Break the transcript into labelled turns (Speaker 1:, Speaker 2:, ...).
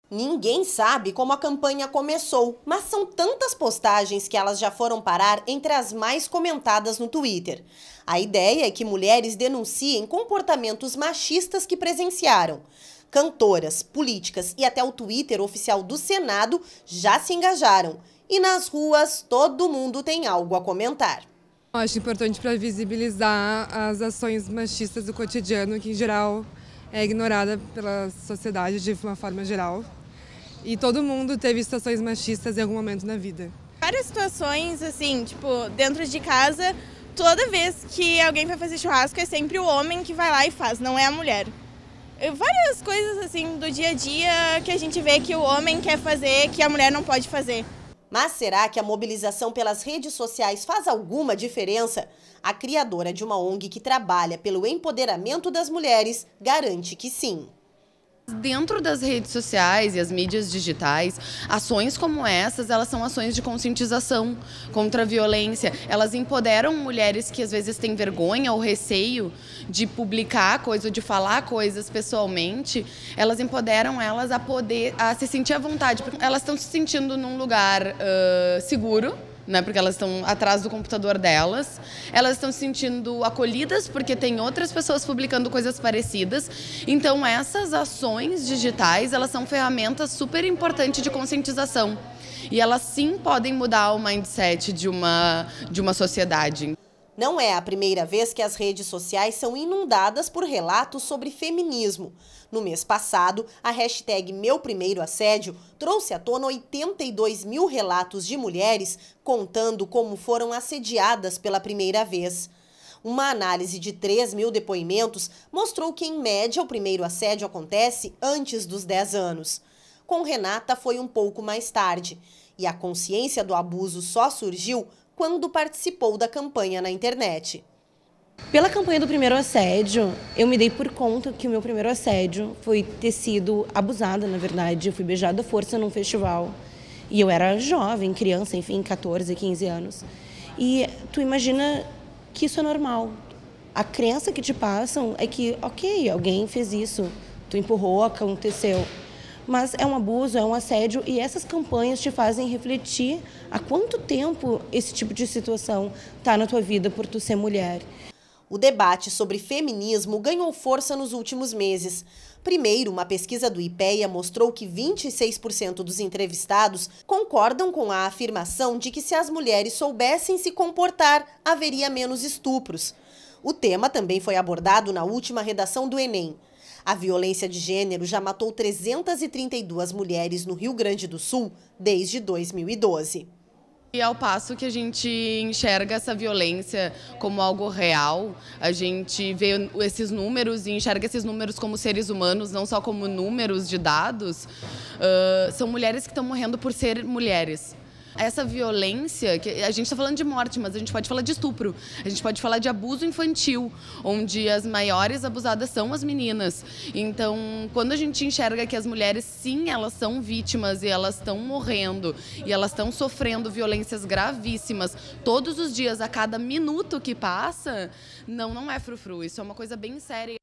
Speaker 1: Ninguém sabe como a campanha começou, mas são tantas postagens que elas já foram parar entre as mais comentadas no Twitter. A ideia é que mulheres denunciem comportamentos machistas que presenciaram. Cantoras, políticas e até o Twitter oficial do Senado já se engajaram. E nas ruas, todo mundo tem algo a comentar.
Speaker 2: Eu acho importante para visibilizar as ações machistas do cotidiano, que em geral é ignorada pela sociedade de uma forma geral. E todo mundo teve situações machistas em algum momento na vida.
Speaker 3: Várias situações, assim, tipo, dentro de casa, toda vez que alguém vai fazer churrasco é sempre o homem que vai lá e faz, não é a mulher. Várias coisas, assim, do dia a dia que a gente vê que o homem quer fazer, que a mulher não pode fazer.
Speaker 1: Mas será que a mobilização pelas redes sociais faz alguma diferença? A criadora de uma ONG que trabalha pelo empoderamento das mulheres garante que sim.
Speaker 4: Dentro das redes sociais e as mídias digitais, ações como essas, elas são ações de conscientização contra a violência. Elas empoderam mulheres que às vezes têm vergonha ou receio de publicar coisas, ou de falar coisas pessoalmente. Elas empoderam elas a se sentir à vontade, porque elas estão se sentindo num lugar seguro, né, porque elas estão atrás do computador delas, elas estão se sentindo acolhidas porque tem outras pessoas publicando coisas parecidas. Então essas ações digitais, elas são ferramentas super importantes de conscientização e elas sim podem mudar o mindset de uma sociedade.
Speaker 1: Não é a primeira vez que as redes sociais são inundadas por relatos sobre feminismo. No mês passado, a hashtag Meu Primeiro Assédio trouxe à tona 82 mil relatos de mulheres contando como foram assediadas pela primeira vez. Uma análise de 3 mil depoimentos mostrou que, em média, o primeiro assédio acontece antes dos 10 anos. Com Renata foi um pouco mais tarde, e a consciência do abuso só surgiu quando participou da campanha na internet.
Speaker 5: Pela campanha do primeiro assédio, eu me dei por conta que o meu primeiro assédio foi ter sido abusada, na verdade. Eu fui beijada à força num festival. E eu era jovem, criança, enfim, 14, 15 anos. E tu imagina que isso é normal. A crença que te passam é que, ok, alguém fez isso, tu empurrou, aconteceu. Mas é um abuso, é um assédio e essas campanhas te fazem refletir há quanto tempo esse tipo de situação está na tua vida por tu ser mulher.
Speaker 1: O debate sobre feminismo ganhou força nos últimos meses. Primeiro, uma pesquisa do IPEA mostrou que 26% dos entrevistados concordam com a afirmação de que se as mulheres soubessem se comportar, haveria menos estupros. O tema também foi abordado na última redação do Enem. A violência de gênero já matou 332 mulheres no Rio Grande do Sul desde 2012.
Speaker 4: E ao passo que a gente enxerga essa violência como algo real, a gente vê esses números e enxerga esses números como seres humanos, não só como números de dados, são mulheres que estão morrendo por ser mulheres. Essa violência, que a gente está falando de morte, mas a gente pode falar de estupro, a gente pode falar de abuso infantil, onde as maiores abusadas são as meninas. Então, quando a gente enxerga que as mulheres, sim, elas são vítimas e elas estão morrendo e elas estão sofrendo violências gravíssimas todos os dias, a cada minuto que passa, não é frufru, isso é uma coisa bem séria.